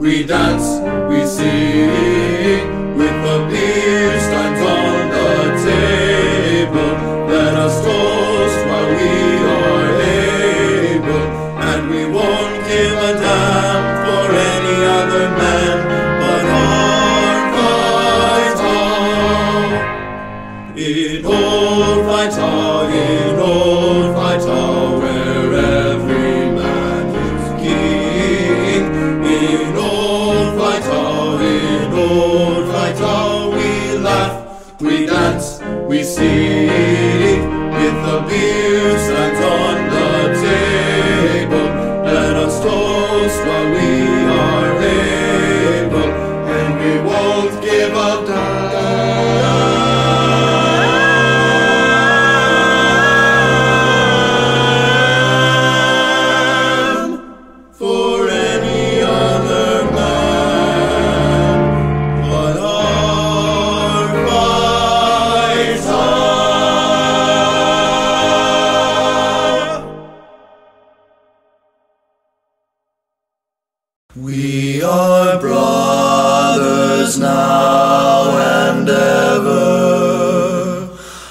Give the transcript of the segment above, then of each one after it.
we dance, we sing, with the beer steins on the table. Let us toast while we are able, and we won't give a damn for any other man but our Vital. In old Vital, in old Vital, where every man is king. In old Vital, we laugh, we dance, we sing, with the beer stands on the table. Let us toast while we are able, and we won't give a damn for any other man but our Vital. We are brothers now and ever,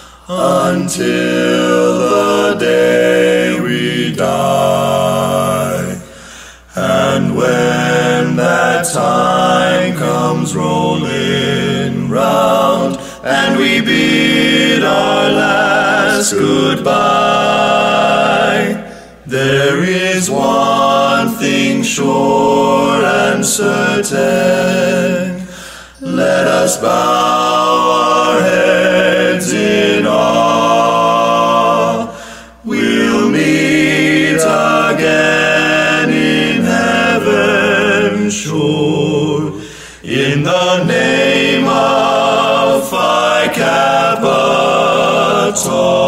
until the day we die. And when that time comes rolling round, and we bid our last goodbye, there is one thing sure and certain: let us bow our heads in awe. We'll meet again in heaven, sure, in the name of Phi Kappa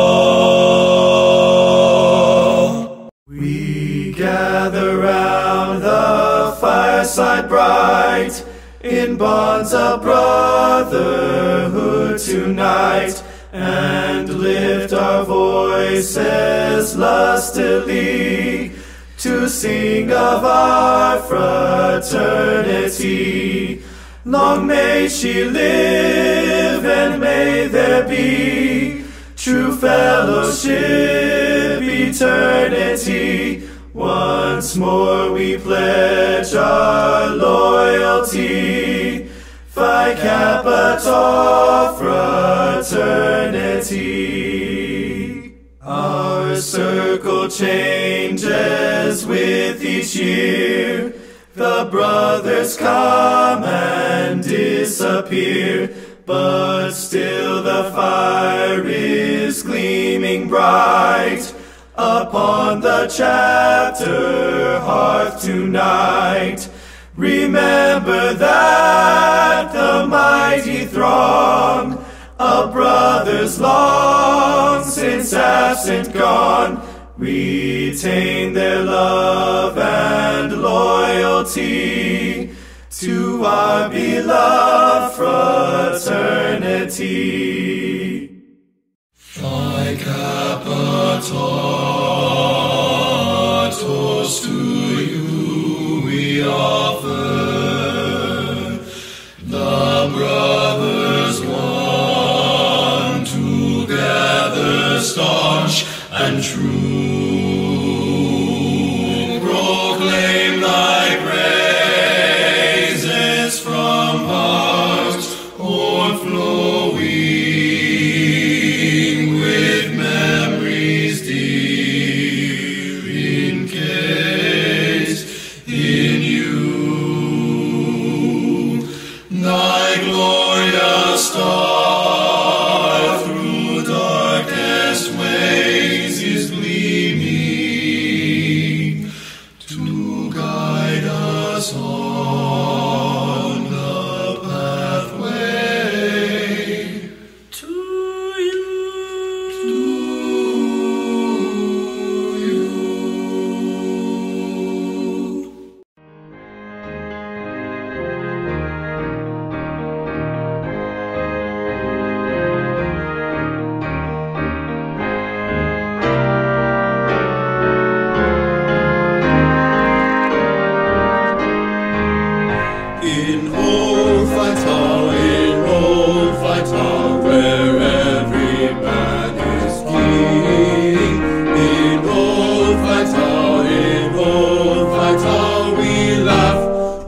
Tau. We gather round the fireside bright, in bonds of brotherhood tonight, and lift our voices lustily to sing of our fraternity. Long may she live, and may there be true fellowship, eternity. Once more we pledge our loyalty, Phi Kappa Tau fraternity. Our circle changes with each year. The brothers come and disappear, but still the fire is gleaming bright upon the chapter hearth tonight. Remember that the mighty throng of brothers long since absent gone retain their love and loyalty to our beloved fraternity. Phi Kappa Tau, toast to you we offer, the brothers one, together staunch and true. Proclaim thy praises from hearts o'erflowing with memories dear, encased in you. Thy glorious star through darkest ways is gleaming,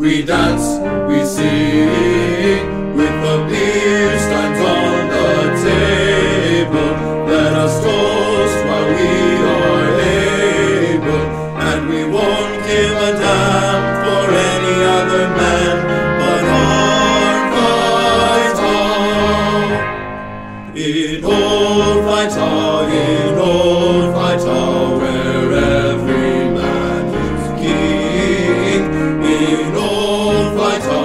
we dance, we sing, with the beer steins on the table. Let us toast while we are able, and we won't give a damn for any other man but our Vita. In old Vita, in old Vita, where every man is king. In old Vita,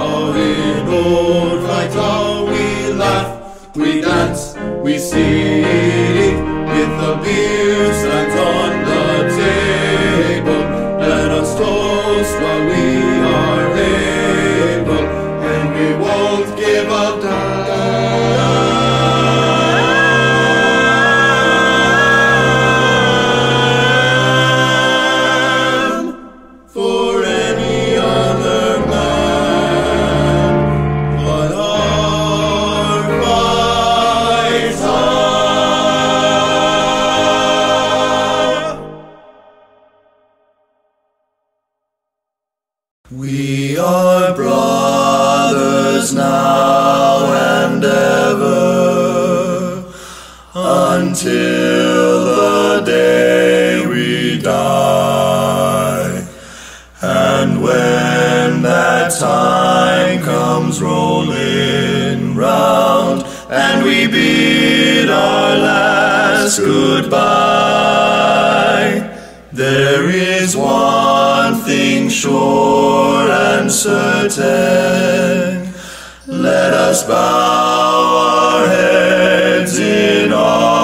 we laugh, we dance, we sing, with the beer stands on the table. Let us toast while we are able, and we won't give a damn for any other man but our Vita. We are brothers now and ever, until the day we die. And when that time comes rolling round, and we bid our last goodbye, there is one thing sure and certain: let us bow our heads in awe